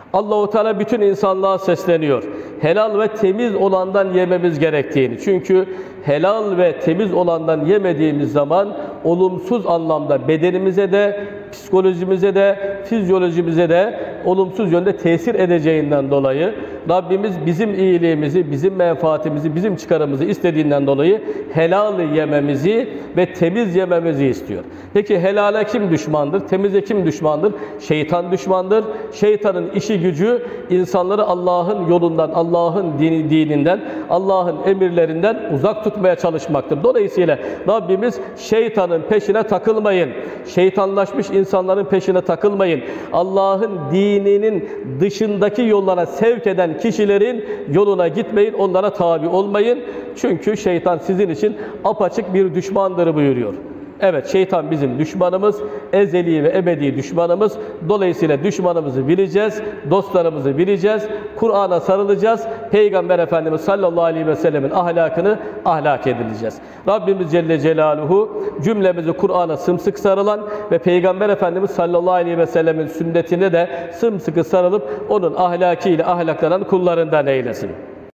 Allah-u Teala bütün insanlığa sesleniyor. Helal ve temiz olandan yememiz gerektiğini. Çünkü helal ve temiz olandan yemediğimiz zaman olumsuz anlamda bedenimize de, psikolojimize de, fizyolojimize de olumsuz yönde tesir edeceğinden dolayı Rabbimiz bizim iyiliğimizi, bizim menfaatimizi, bizim çıkarımızı istediğinden dolayı helal yememizi ve temiz yememizi istiyor. Peki helale kim düşmandır? Temize kim düşmandır? Şeytan düşmandır. Şeytanın işi gücü insanları Allah'ın yolundan, Allah'ın dininden, Allah'ın emirlerinden uzak tutmaya çalışmaktır. Dolayısıyla Rabbimiz şeytanın peşine takılmayın. Şeytanlaşmış insanların peşine takılmayın. Allah'ın dininin dışındaki yollara sevk eden kişilerin yoluna gitmeyin, onlara tabi olmayın. Çünkü şeytan sizin için apaçık bir düşmandır buyuruyor. Evet, şeytan bizim düşmanımız, ezeli ve ebedi düşmanımız. Dolayısıyla düşmanımızı bileceğiz, dostlarımızı bileceğiz, Kur'an'a sarılacağız, Peygamber Efendimiz sallallahu aleyhi ve sellemin ahlakını ahlak edileceğiz. Rabbimiz Celle Celaluhu cümlemizi Kur'an'a sımsıkı sarılan ve Peygamber Efendimiz sallallahu aleyhi ve sellemin sünnetine de sımsıkı sarılıp onun ahlakiyle ahlaklanan kullarından eylesin.